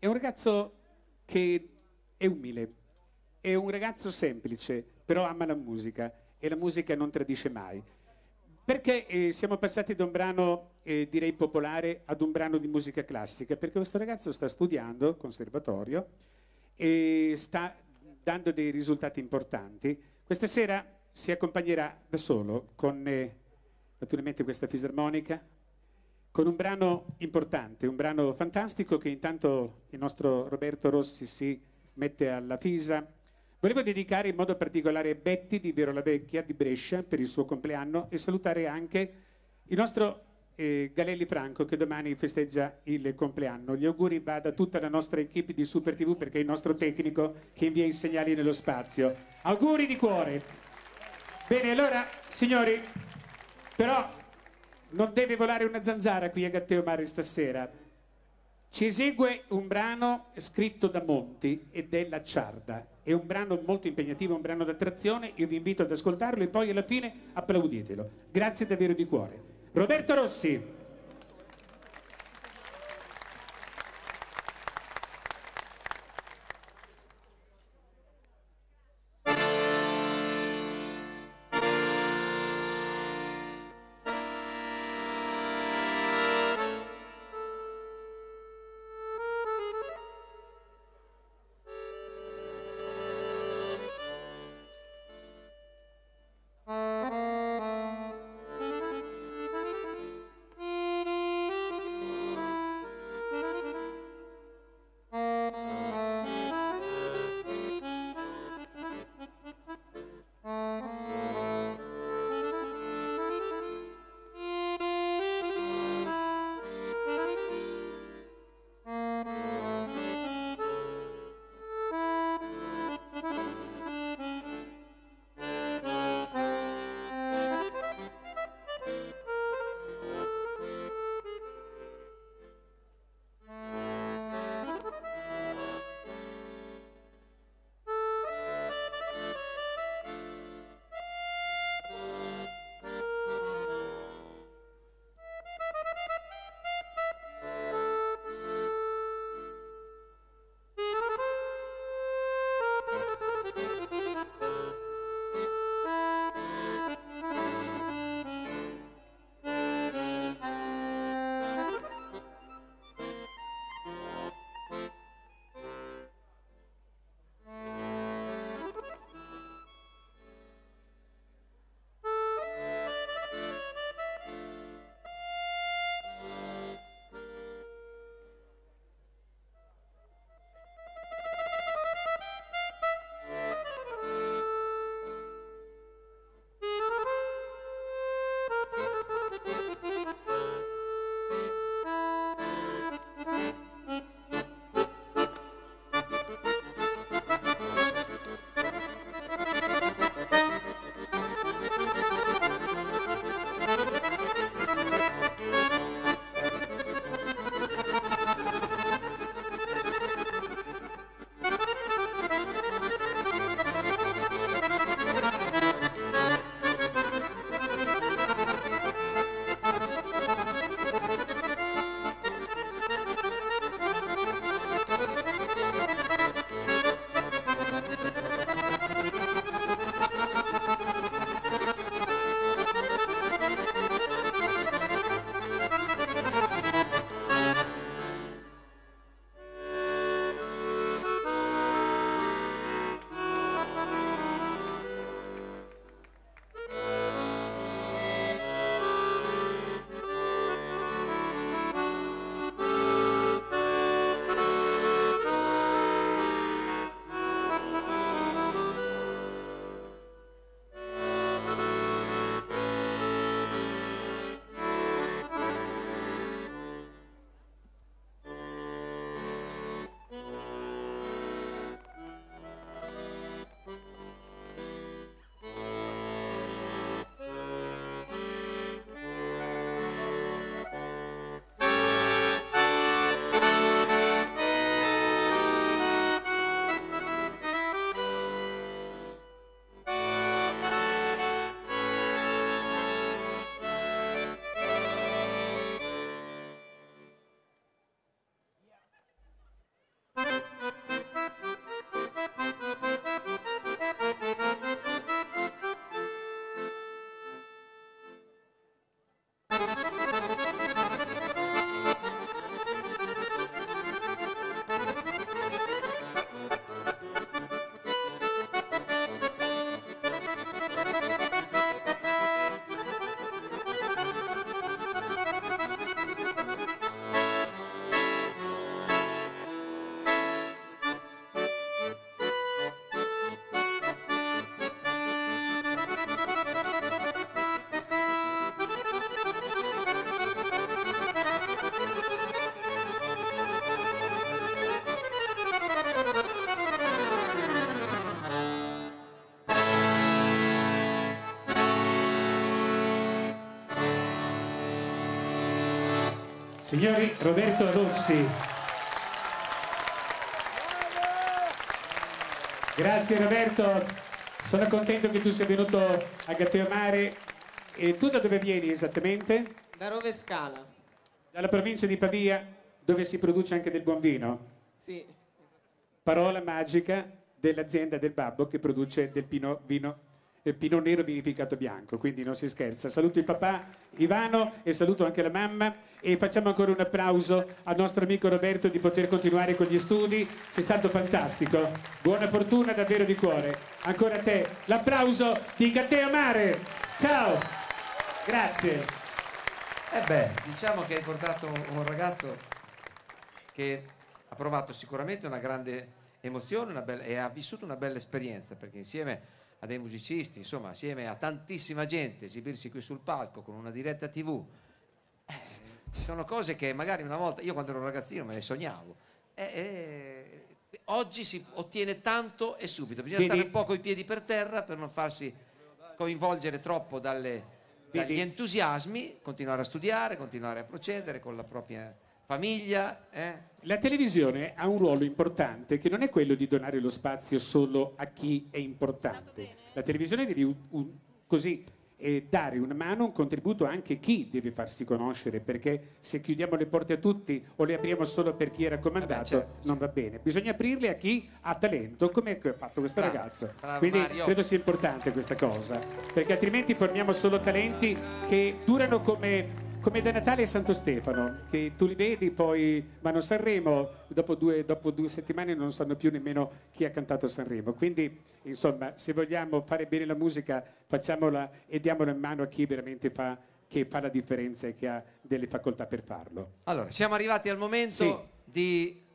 un ragazzo che è umile, è un ragazzo semplice, però ama la musica e la musica non tradisce mai. Perché siamo passati da un brano, direi popolare, ad un brano di musica classica? Perché questo ragazzo sta studiando conservatorio e sta dando dei risultati importanti. Questa sera si accompagnerà da solo con naturalmente questa fisarmonica, con un brano importante, un brano fantastico che intanto il nostro Roberto Rossi si mette alla fisa. Volevo dedicare in modo particolare Betty di Vero la Vecchia di Brescia per il suo compleanno e salutare anche il nostro Galelli Franco che domani festeggia il compleanno. Gli auguri va da tutta la nostra equipe di Super TV perché è il nostro tecnico che invia i segnali nello spazio. Auguri di cuore. Bene, allora, signori, però non deve volare una zanzara qui a Gatteo Mare stasera. Ci esegue un brano scritto da Monti ed è La Ciarda. È un brano molto impegnativo, un brano d'attrazione. Io vi invito ad ascoltarlo e poi alla fine applauditelo. Grazie davvero di cuore. Roberto Rossi. Signori, Roberto Rossi. Grazie Roberto, sono contento che tu sia venuto a Gatteo Mare. E tu da dove vieni esattamente? Da Rovescala. Dalla provincia di Pavia, dove si produce anche del buon vino. Sì. Parola magica dell'azienda del babbo che produce del Pinot Nero vinificato bianco, quindi non si scherza. Saluto il papà Ivano e saluto anche la mamma e facciamo ancora un applauso al nostro amico Roberto di poter continuare con gli studi. Sei stato fantastico, buona fortuna davvero di cuore. Ancora a te l'applauso di Gatteo Mare. Ciao, grazie. Diciamo che hai portato un ragazzo che ha provato sicuramente una grande emozione e ha vissuto una bella esperienza, perché insieme a dei musicisti, insomma, assieme a tantissima gente, esibirsi qui sul palco con una diretta TV, sono cose che magari una volta, io quando ero ragazzino me le sognavo. Oggi si ottiene tanto e subito, bisogna stare un po' coi piedi per terra per non farsi coinvolgere troppo dagli entusiasmi, continuare a studiare, continuare a procedere con la propria famiglia. La televisione ha un ruolo importante che non è quello di donare lo spazio solo a chi è importante. La televisione deve dare una mano, un contributo anche a chi deve farsi conoscere, perché se chiudiamo le porte a tutti o le apriamo solo per chi è raccomandato, certo, non va bene. Bisogna aprirle a chi ha talento, come ha fatto questo ragazzo. Quindi Mario, credo sia importante questa cosa, perché altrimenti formiamo solo talenti che durano come da Natale e Santo Stefano, che tu li vedi, poi vanno a Sanremo, dopo due settimane non sanno più nemmeno chi ha cantato a Sanremo. Quindi, insomma, se vogliamo fare bene la musica, facciamola e diamola in mano a chi veramente fa la differenza e che ha delle facoltà per farlo. Allora, siamo arrivati al momento di